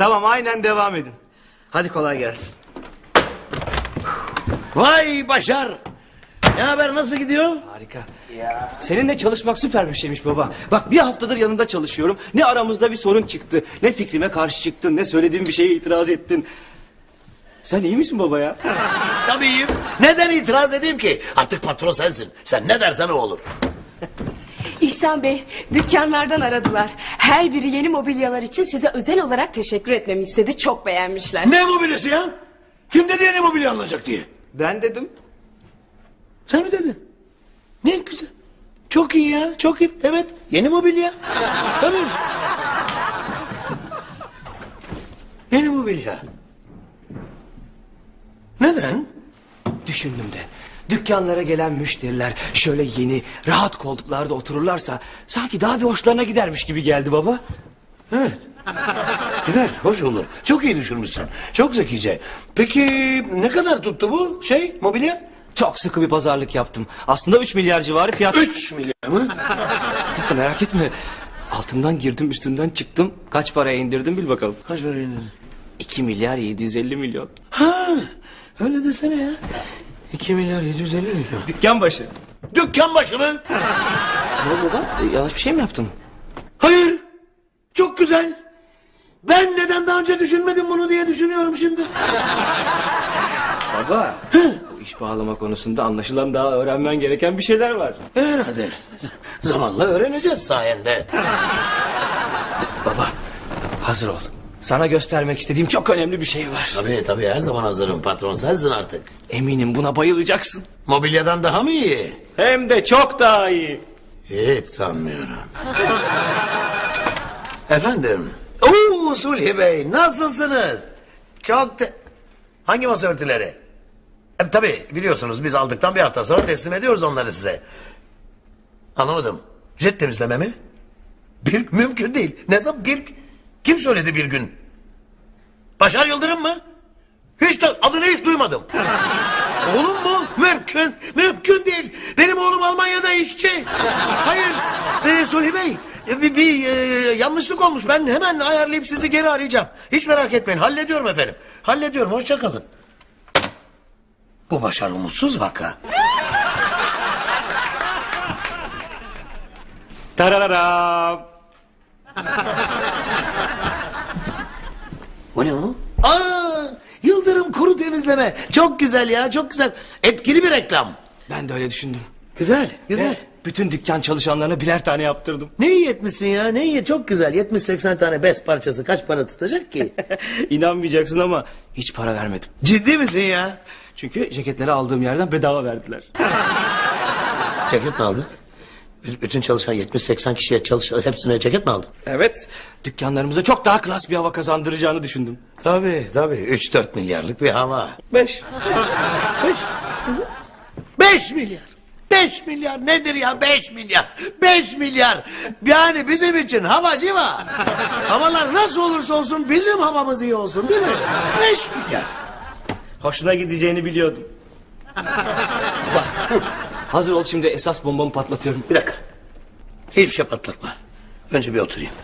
Tamam, aynen devam edin. Hadi kolay gelsin. Vay Başar. Ne haber, nasıl gidiyor? Harika. Ya. Seninle çalışmak süper bir şeymiş baba. Bak, bir haftadır yanında çalışıyorum. Ne aramızda bir sorun çıktı, ne fikrime karşı çıktın, ne söylediğim bir şeye itiraz ettin. Sen iyi misin baba ya? Tabii iyiyim. Neden itiraz edeyim ki? Artık patron sensin. Sen ne dersen o olur. İhsan Bey, dükkanlardan aradılar. Her biri yeni mobilyalar için size özel olarak teşekkür etmemi istedi. Çok beğenmişler. Ne mobilyası ya? Kim dedi yeni mobilya alınacak diye? Ben dedim. Sen mi dedin? Ne güzel. Çok iyi ya, çok iyi. Evet, yeni mobilya. Tabii. Yeni mobilya. Neden? Düşündüm de. Dükkanlara gelen müşteriler şöyle yeni, rahat koltuklarda otururlarsa sanki daha bir hoşlarına gidermiş gibi geldi baba. Evet. Güzel, hoş olur. Çok iyi düşünmüşsün. Çok zekice. Peki ne kadar tuttu bu mobilya? Çok sıkı bir pazarlık yaptım. Aslında 3 milyar civarı fiyat. 3 milyar mı? Takı merak etme. Altından girdim, üstünden çıktım. Kaç paraya indirdim bil bakalım. Kaç paraya indirdin? 2 milyar 750 milyon. Ha, öyle desene ya. 2 milyar 750 milyon. Dükkan başı. Dükkan başı mı? Ne oldu baba? Yanlış bir şey mi yaptım? Hayır. Çok güzel. Ben neden daha önce düşünmedim bunu diye düşünüyorum şimdi. Baba. Bu iş bağlama konusunda anlaşılan daha öğrenmen gereken bir şeyler var. Herhalde. Zamanla öğreneceğiz sayende. Baba, hazır ol. Sana göstermek istediğim çok önemli bir şey var. Tabii her zaman hazırım, patron sensin artık. Eminim buna bayılacaksın. Mobilyadan daha mı iyi? Hem de çok daha iyi. Hiç sanmıyorum. Efendim? Oo, Sulhi Bey, nasılsınız? Hangi masa örtüleri? Tabii biliyorsunuz, biz aldıktan bir hafta sonra teslim ediyoruz onları size. Anlamadım. Jet temizleme mi? Mümkün değil. Ne zaman kim söyledi bir gün? Başar Yıldırım mı? Adını hiç duymadım. Oğlum mu? Mümkün değil. Benim oğlum Almanya'da işçi. Hayır. Sulhi Bey, bir yanlışlık olmuş. Ben hemen ayarlayıp sizi geri arayacağım. Hiç merak etmeyin. Hallediyorum efendim. Hallediyorum. Hoşça kalın. Bu Başar umutsuz vaka. Tarararam. O ne o? Yıldırım kuru temizleme. Çok güzel ya, çok güzel. Etkili bir reklam. Ben de öyle düşündüm. Güzel. Bütün dükkan çalışanlarına birer tane yaptırdım. Ne iyi etmişsin ya, ne iyi, çok güzel. 70-80 tane bez parçası kaç para tutacak ki? İnanmayacaksın ama hiç para vermedim. Ciddi misin ya? Çünkü ceketleri aldığım yerden bedava verdiler. Ceket mi aldın? Bütün çalışan 70-80 kişiye hepsine ceket mi aldın? Evet, dükkanlarımıza çok daha klas bir hava kazandıracağını düşündüm. Tabii 3-4 milyarlık bir hava. 5 milyar. 5 milyar nedir ya, 5 milyar? 5 milyar. Yani bizim için hava civa. Havalar nasıl olursa olsun bizim havamız iyi olsun, değil mi? 5 milyar. Hoşuna gideceğini biliyordum. Bak, hazır ol, şimdi esas bombamı patlatıyorum. Bir dakika. Hiçbir şey patlatma. Önce bir oturayım.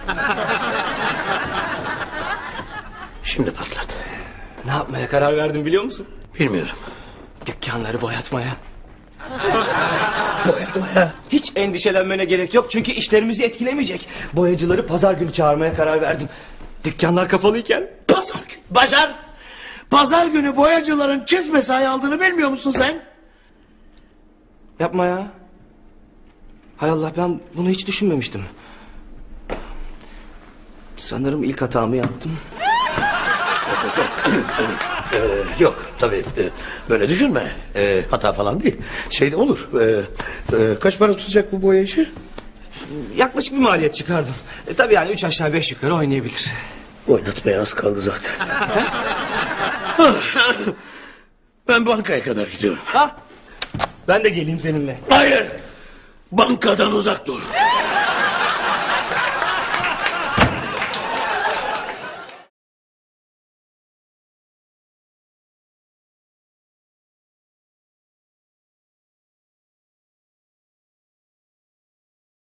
Şimdi patlat. Ne yapmaya karar verdim biliyor musun? Bilmiyorum. Dükkanları boyatmaya. Boyatmaya? Hiç endişelenmene gerek yok çünkü işlerimizi etkilemeyecek. Boyacıları pazar günü çağırmaya karar verdim. Dükkanlar kapalıyken. Pazar günü. Başar. Pazar günü boyacıların çift mesai aldığını bilmiyor musun sen? Yapma ya. Hay Allah, ben bunu hiç düşünmemiştim. Sanırım ilk hatamı yaptım. Yok tabii, böyle düşünme. Hata falan değil. Olur. Kaç para tutacak bu boya işi? Yaklaşık bir maliyet çıkardım. Tabii yani 3 aşağı 5 yukarı oynayabilir. Oynatmaya az kaldı zaten. Ben bankaya kadar gidiyorum. Ha? Ben de geleyim seninle. Hayır. Bankadan uzak dur.